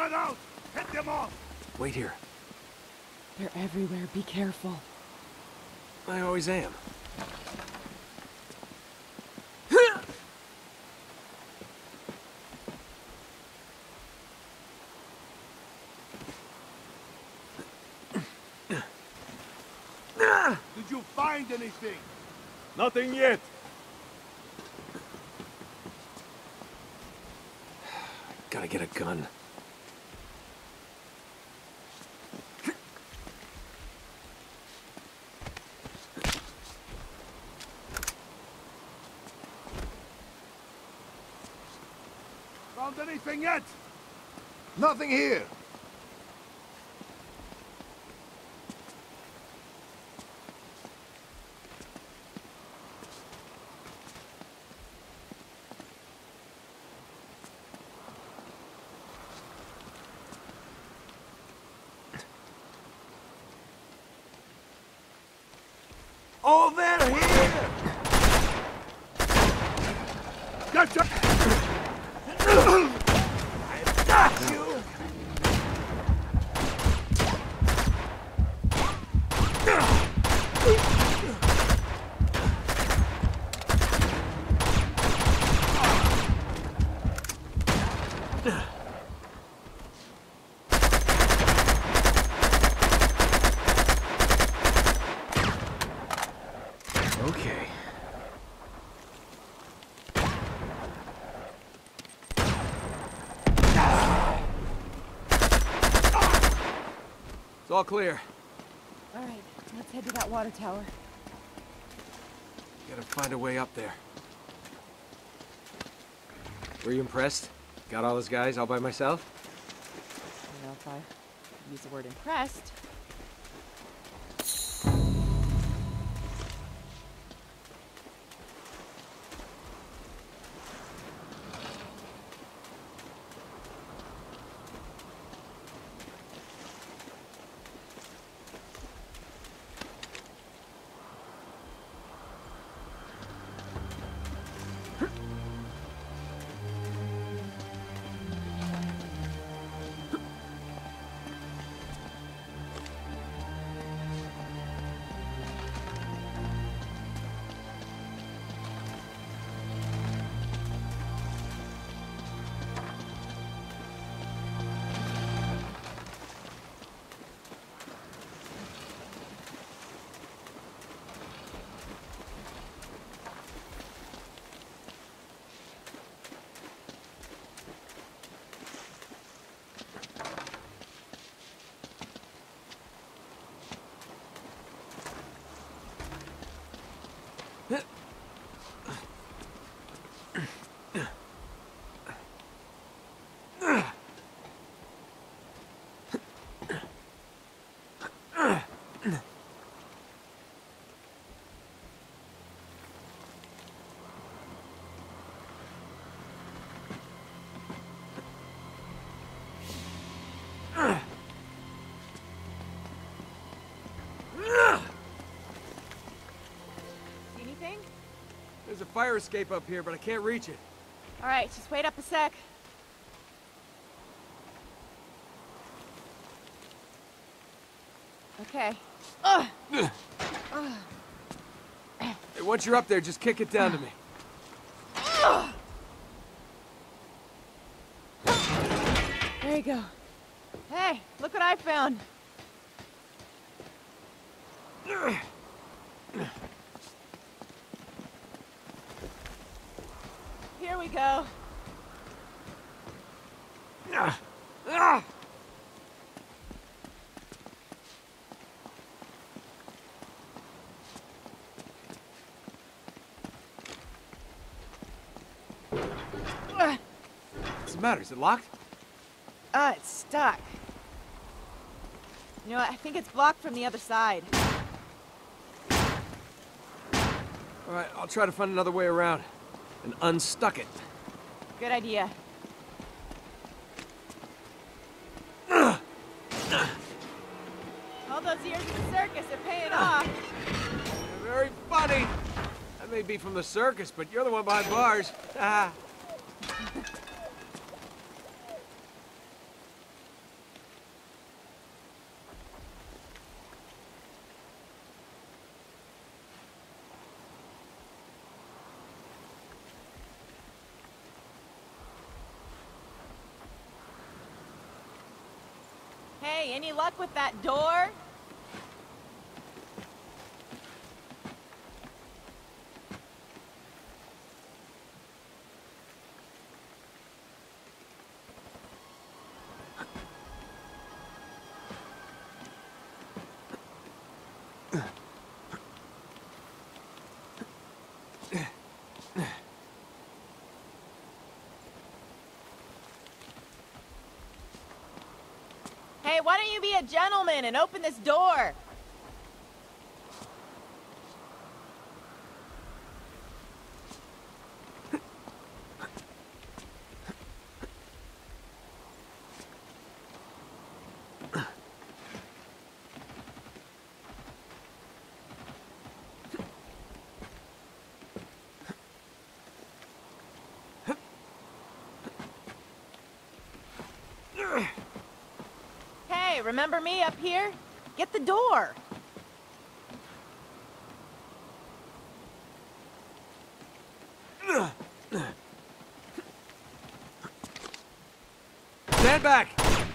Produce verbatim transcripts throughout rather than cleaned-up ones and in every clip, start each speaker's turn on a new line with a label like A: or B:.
A: Spread out! Hit them off!
B: Wait here.
C: They're everywhere. Be careful.
B: I always am.
A: Did you find anything?
D: Nothing yet.
B: Gotta get a gun.
A: Found anything yet?
E: Nothing here.
B: All that here!
A: Gotcha!
B: I've got you! Okay. It's all clear.
C: All right, let's head to that water tower.
B: Gotta find a way up there. Were you impressed? Got all those guys all by myself?
C: I don't know if I use the word impressed. See anything?
B: There's a fire escape up here, but I can't reach it.
C: All right, just wait up a sec. Okay. Ugh.
B: Hey, once you're up there, just kick it down to me.
C: There you go. Hey, look what I found. Here we go.
B: Ah! Ah! What's the matter? Is it locked?
C: Uh, it's stuck. You know what? I think it's blocked from the other side.
B: All right, I'll try to find another way around and unstuck it.
C: Good idea. All those years in the circus are paying off.
B: You're very funny. I may be from the circus, but you're the one behind bars. Ah.
C: Hey, any luck with that door? Hey, why don't you be a gentleman and open this door? Hey, remember me up here? Get the door.
B: Stand back!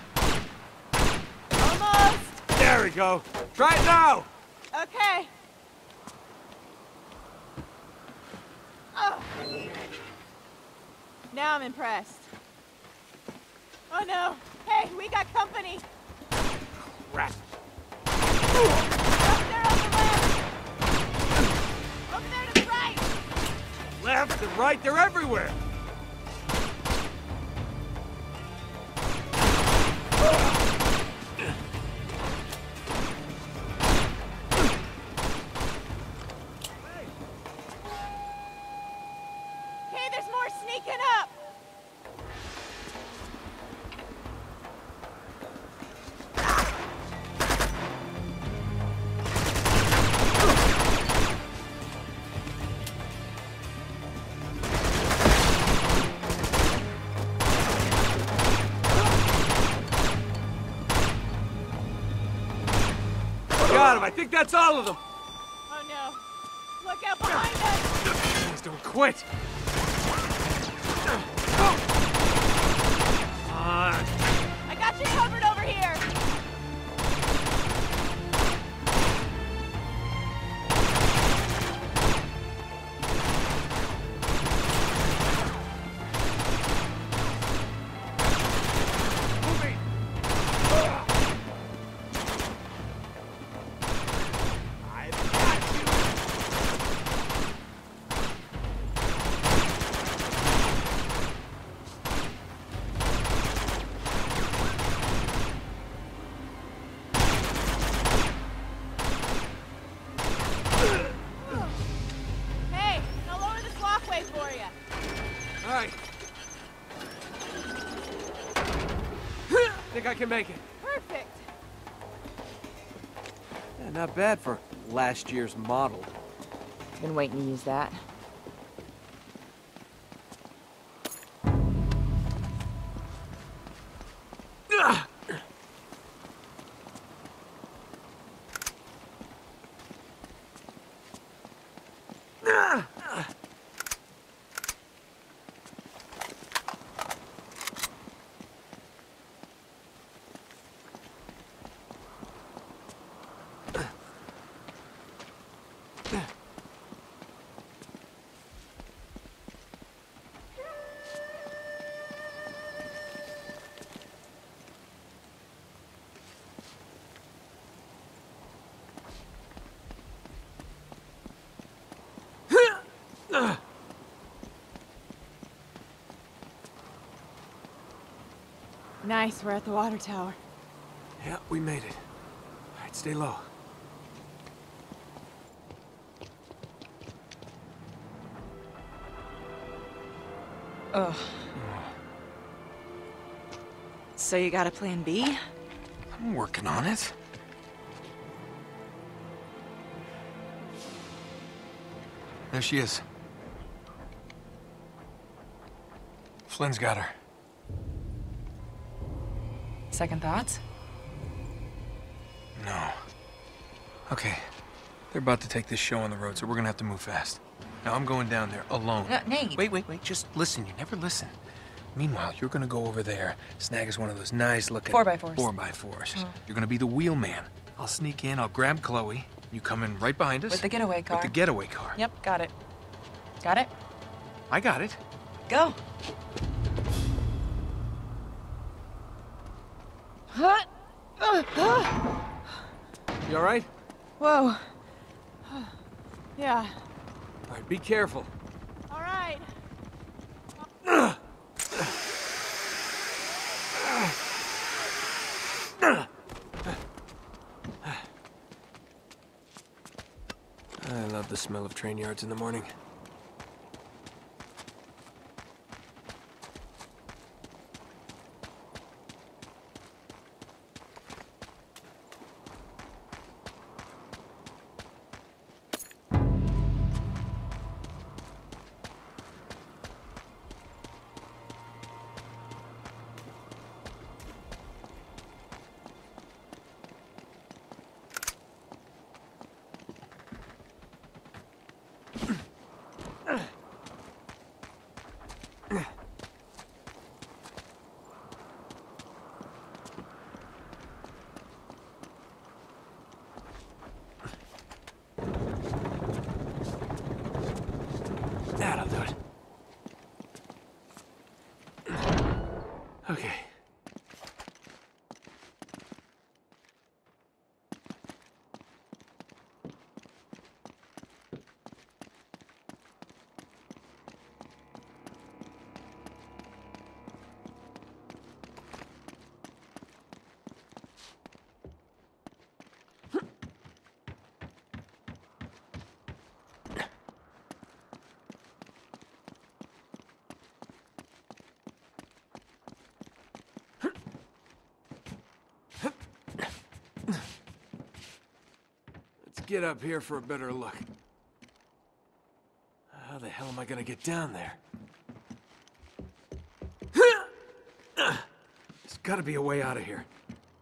C: Almost.
B: There we go. Try it now!
C: Okay. Oh. Now I'm impressed. Oh no. Hey, we got company.
B: Crap.
C: Up there on the left. Over there to the right.
B: Left and right, they're everywhere!
C: Hey, there's more sneaking up.
B: Got him, I think that's all of them!
C: Oh no. Look out behind us.
B: Please don't quit! Uh,
C: I got you covered over here.
B: moving! I've got you!
C: Hey, I'll lower this walkway for you.
B: Alright. Think I can make it.
C: Perfect.
B: Yeah, not bad for last year's model.
C: Been waiting to use that. Nice, we're at the water tower.
B: Yeah, we made it. Alright, stay low.
F: Ugh. So you got a plan B?
G: I'm working on it. There she is. Flynn's got her.
F: Second thoughts?
G: No. Okay. They're about to take this show on the road, so we're gonna have to move fast. Now I'm going down there alone.
F: Uh, Nate.
G: Wait, wait, wait. Just listen. You never listen. Meanwhile, you're gonna go over there, snag us one of those nice-looking...
F: Four by fours.
G: Four by fours.
F: Mm.
G: You're gonna be the wheelman. I'll sneak in, I'll grab Chloe. You come in right behind us.
F: With the getaway car.
G: With the getaway car.
F: Yep, got it. Got it?
G: I got it.
F: Go.
B: You all right?
C: Whoa. Yeah.
B: All right, be careful.
C: All right.
B: I love the smell of train yards in the morning. That'll do it. Okay. Get up here for a better look. How the hell am I gonna get down there? There's gotta be a way out of here.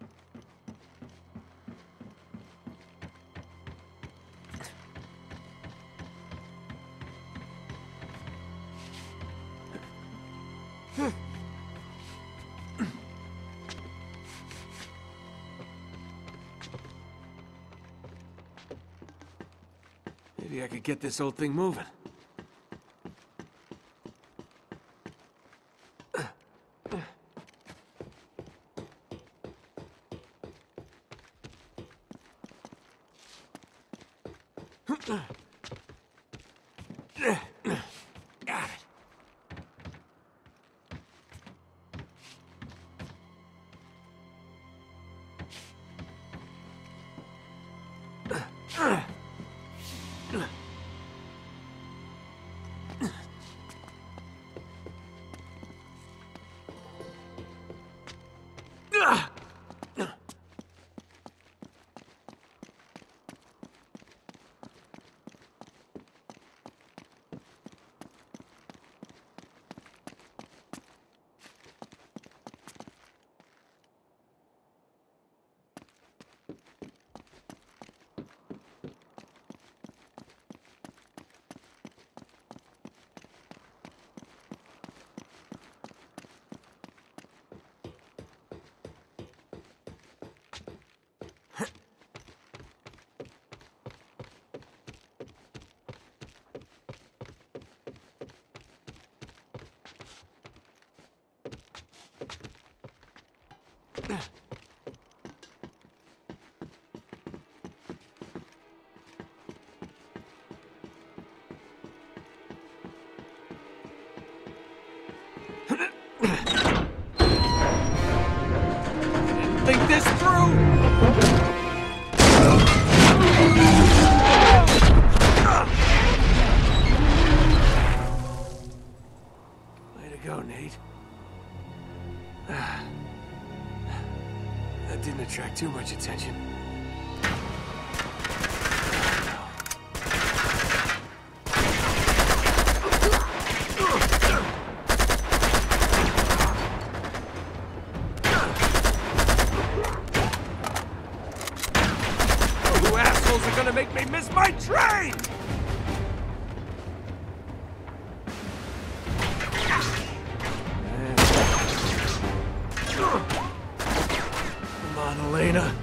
B: Maybe I could get this old thing moving. Got it. Think this through! Way to go, Nate. That didn't attract too much attention. You assholes are gonna make me miss my train! And on, Elena.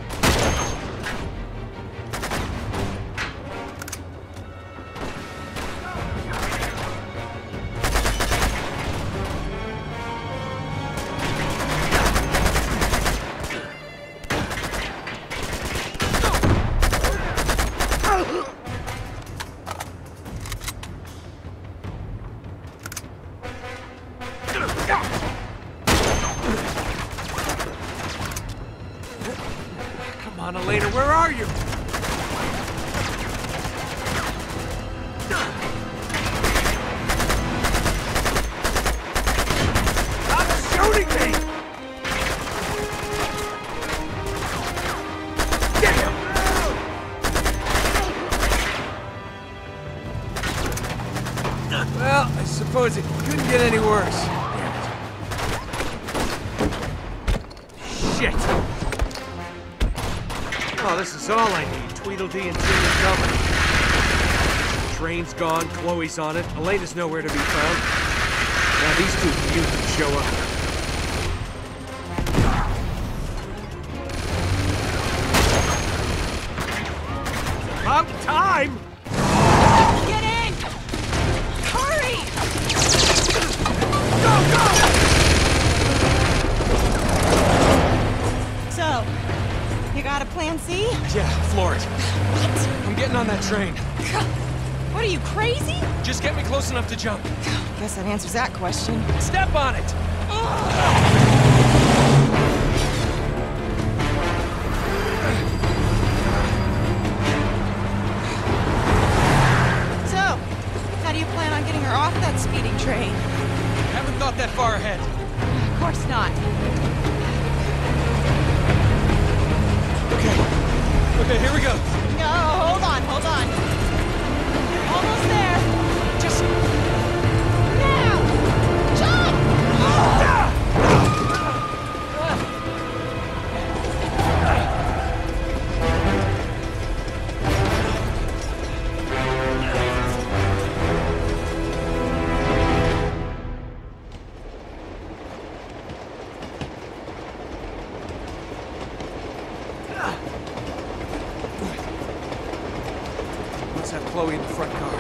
B: Come on, Elena, where are you? Stop shooting me! Damn! Well, I suppose it couldn't get any worse. Shit! Oh, this is all I need. Tweedledee and Jimmy covered. The train's gone, Chloe's on it, Elena's nowhere to be found. Now these two mutants show up. About time!
C: Get in! Hurry!
B: Go, go!
C: So, you got a plan C?
G: Yeah, floor it.
C: What?
G: I'm getting on that train.
C: What are you, crazy?
G: Just get me close enough to jump.
C: Guess that answers that question.
G: Step on it!
C: So, how do you plan on getting her off that speeding train?
G: Haven't thought that far ahead.
C: Of course not.
G: Okay. Okay, here we go.
C: No, hold on, hold on. You're almost there.
G: Just...
C: Now! Jump!
B: Let's have Chloe in the front car.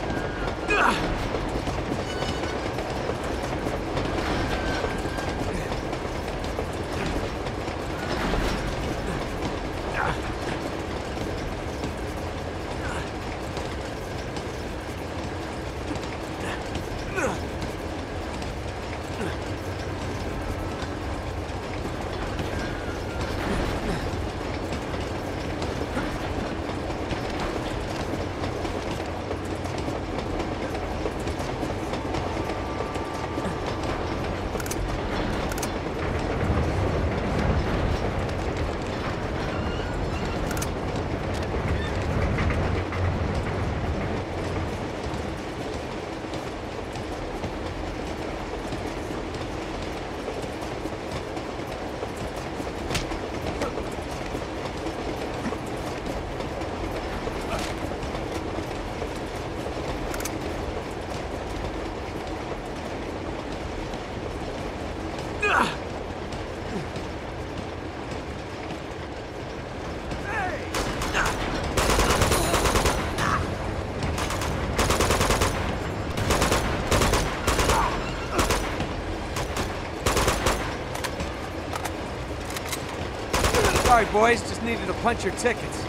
B: Sorry, boys. Just needed to punch your tickets.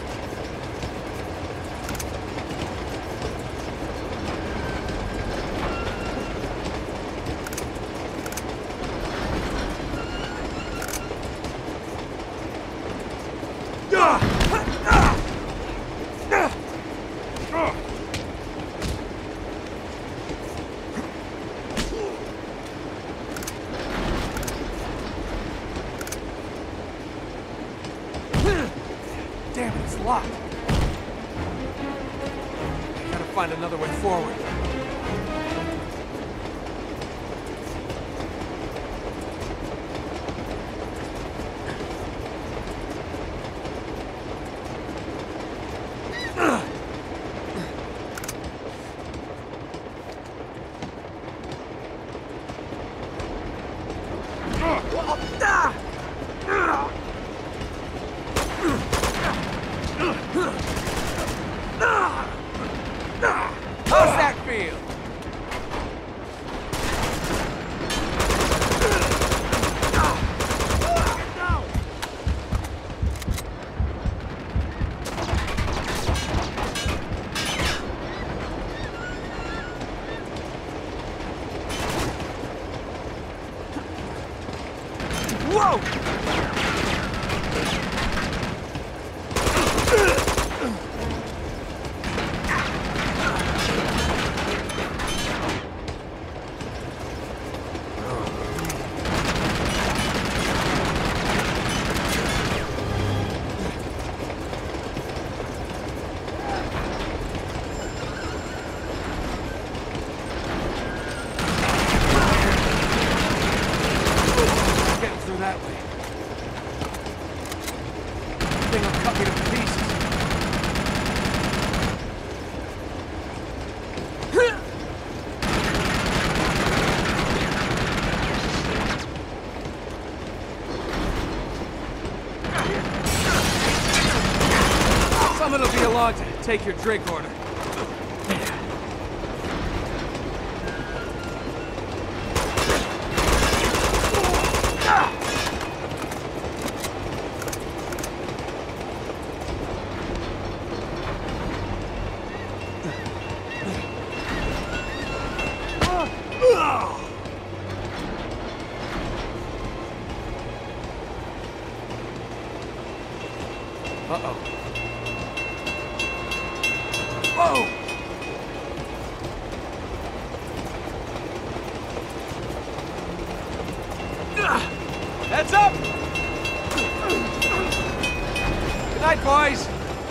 B: Damn it, it's locked. I gotta find another way forward. thing will cut me to pieces. Someone will be along to take your drink order. Uh-oh. Whoa! Heads up! Good night, boys!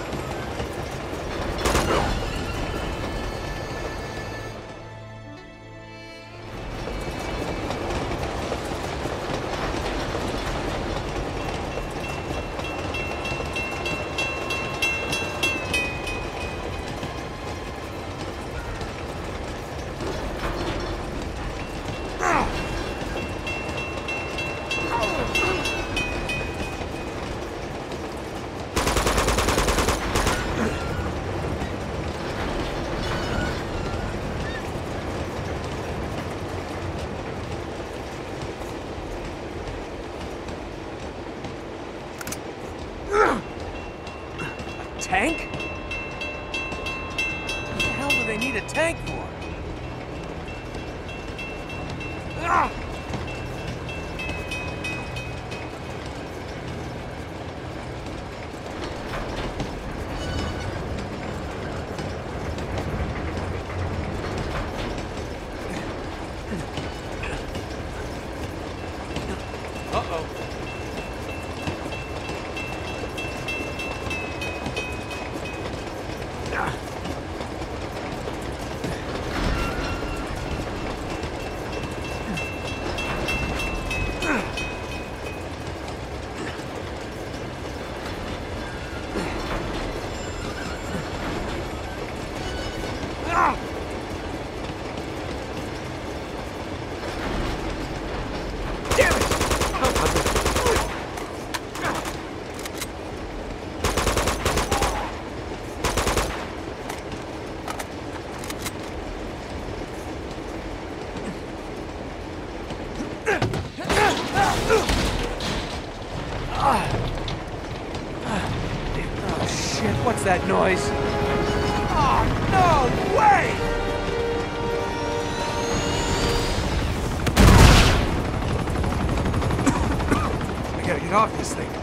B: Tank? What the hell do they need a tank for? Ah! Uh-oh. Oh shit, what's that noise? Oh, no way! I gotta get off this thing.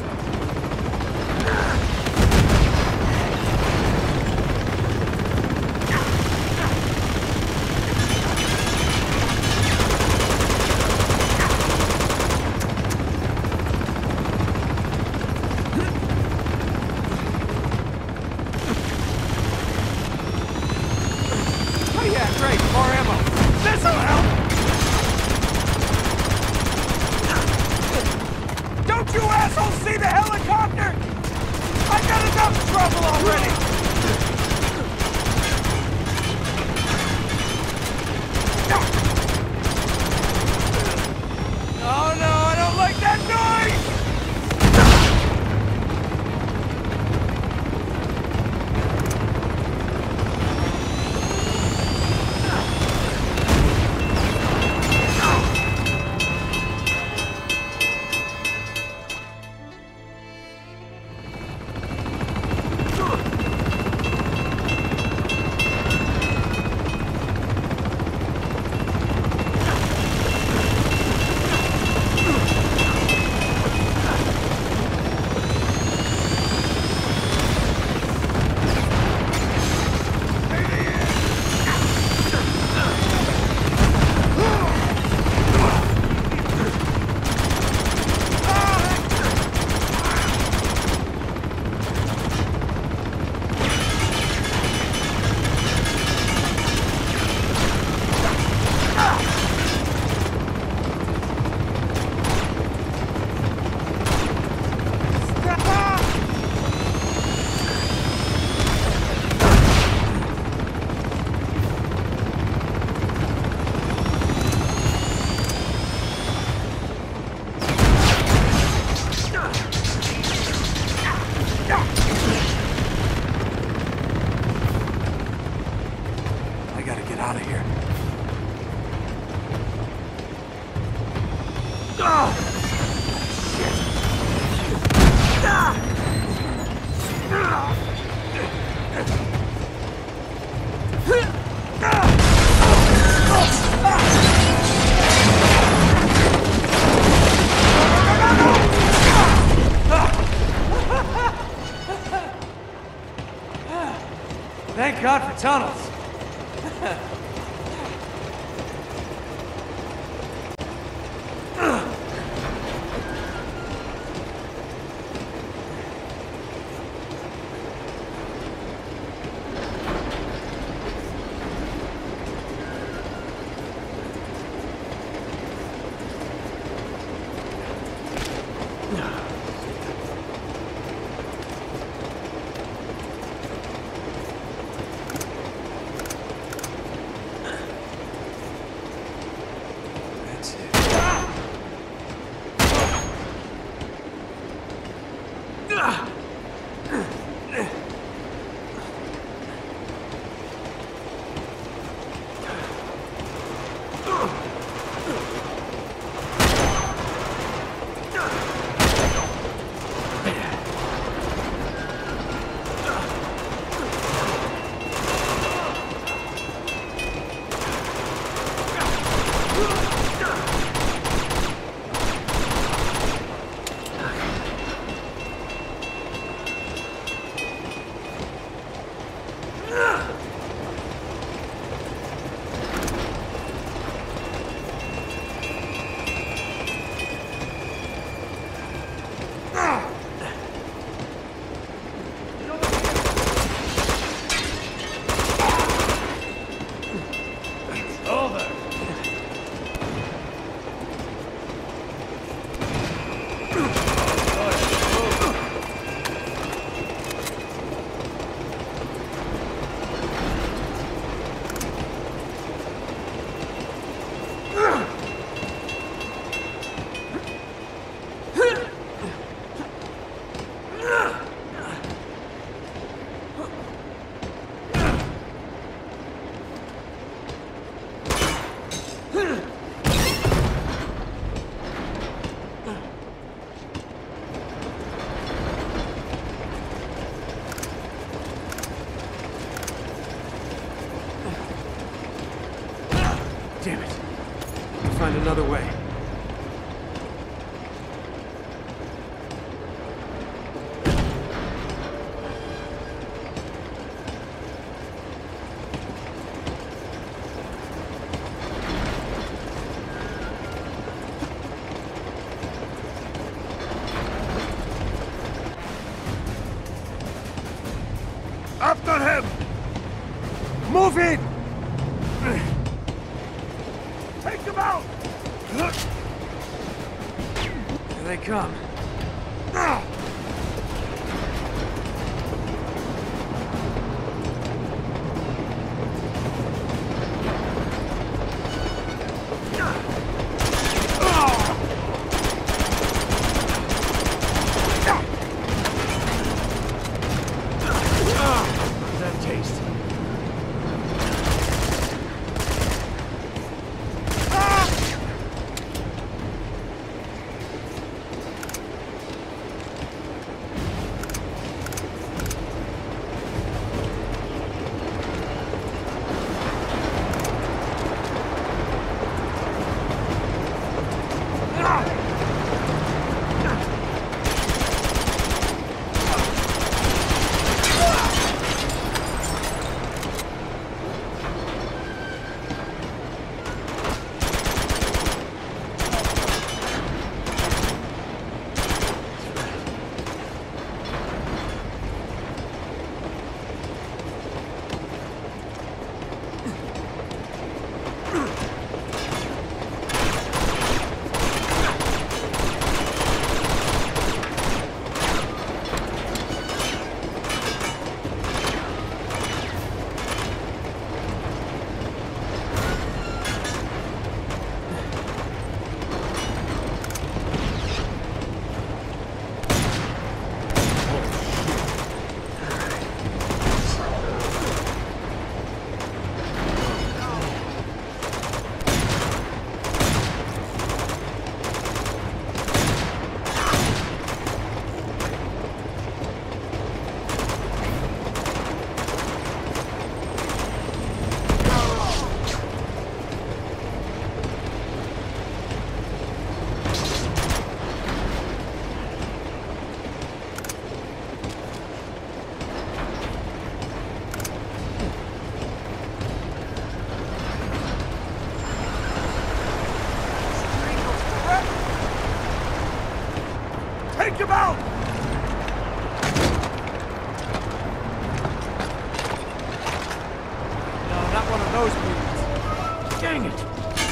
B: Great, more ammo. This'll help! Don't you assholes see the helicopter? I got enough trouble already! Oh no, I don't like that noise! Thank God for tunnels. Damn it. I'll find another way.
A: After him! Move in! Take him out!
B: Here they come. That taste. No, not one of those mutants. Dang it!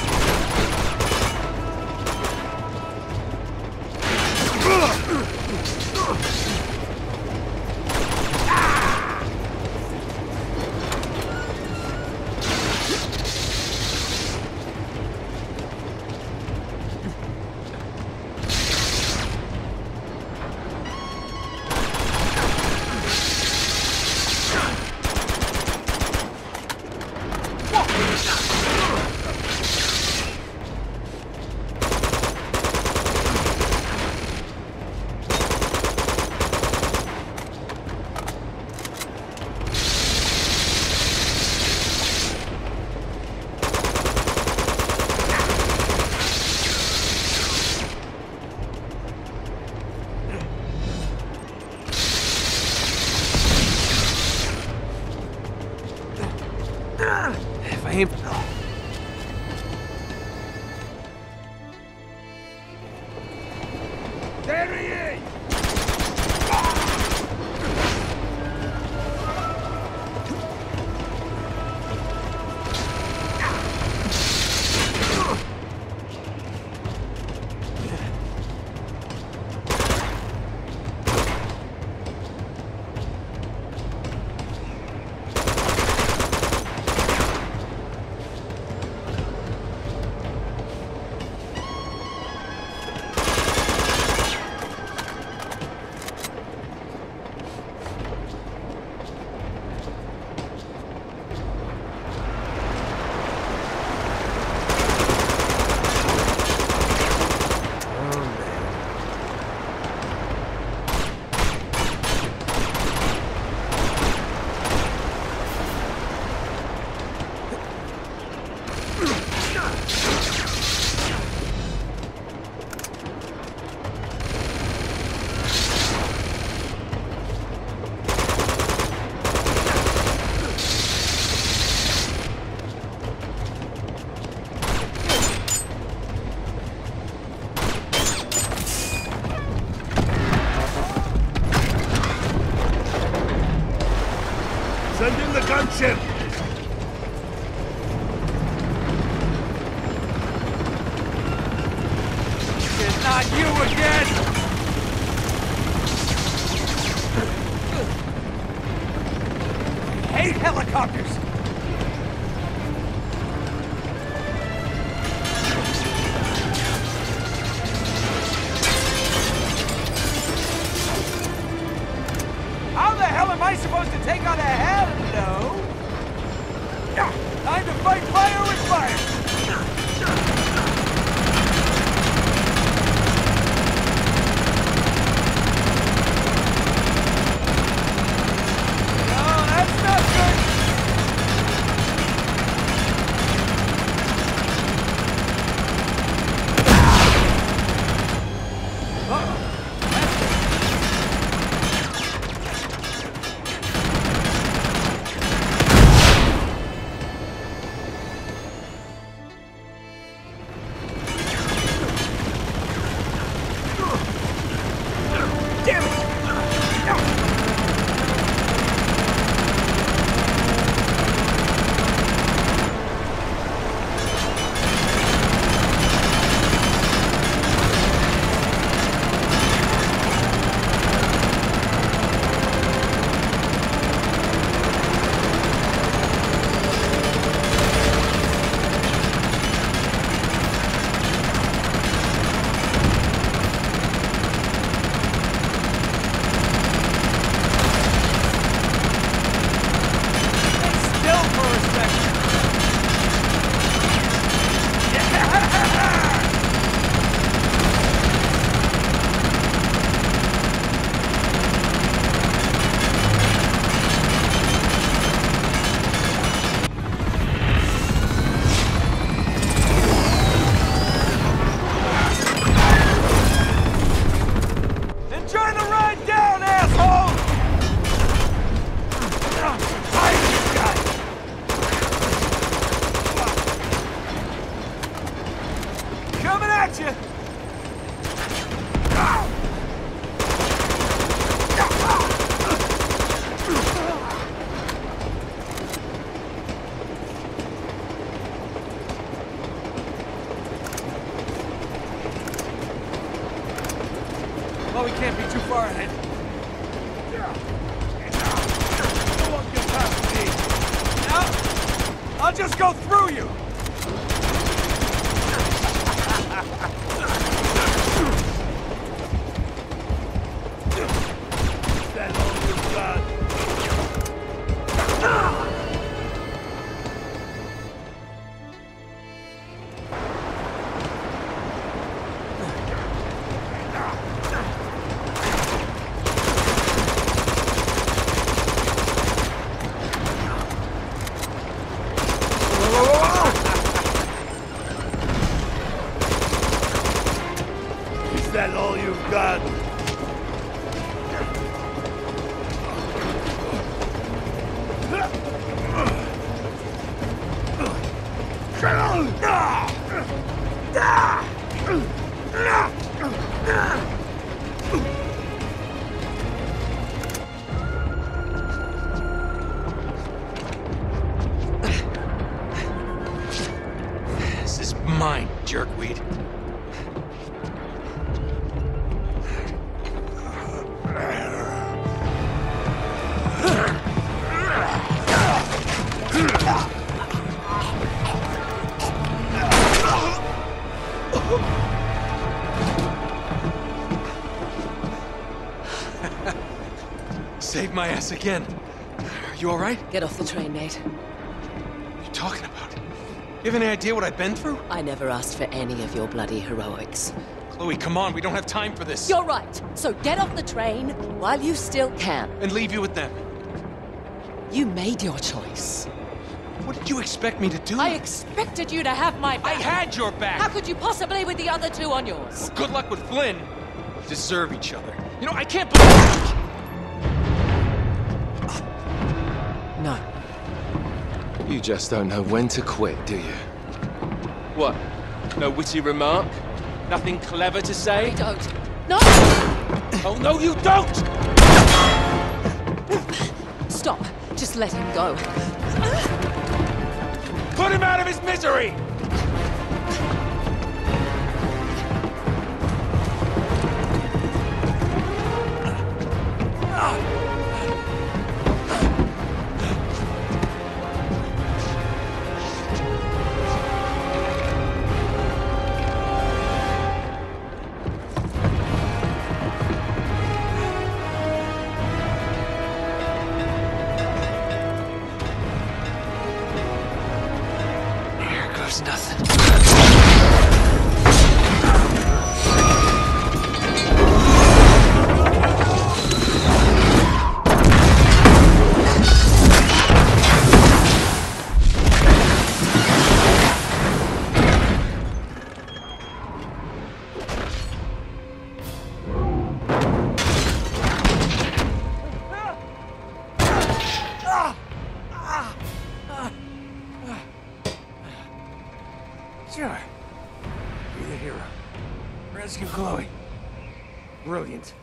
B: If I aim...
A: There he is! Send in the gunship!
B: It's not you again! I hate helicopters! How the hell am I supposed to take on a hello? Time to fight fire with fire! No, that's not good!
A: No one can pass me!
B: Now, I'll just go through you!
A: Is that all you've got? Is that all you've got?
B: This is mine, jerkweed. Saved my ass again. Are you all right?
F: Get off the train, mate.
B: What are you talking about? You have any idea what I've been through?
F: I never asked for any of your bloody heroics.
B: Chloe, come on. We don't have time for this.
F: You're right. So get off the train while you still can.
B: And leave you with them.
F: You made your choice.
B: What did you expect me to do?
F: I expected you to have my back.
B: I had your back.
F: How could you possibly with the other two on yours?
B: Good luck with Flynn. We deserve each other. You know, I can't believe...
F: No.
H: You just don't know when to quit, do you?
B: What? No witty remark? Nothing clever to say?
F: I don't. No!
B: Oh, no, you don't!
F: Stop. Just let him go.
B: Put him out of his misery! Sure. You're the hero. Rescue Chloe. Brilliant.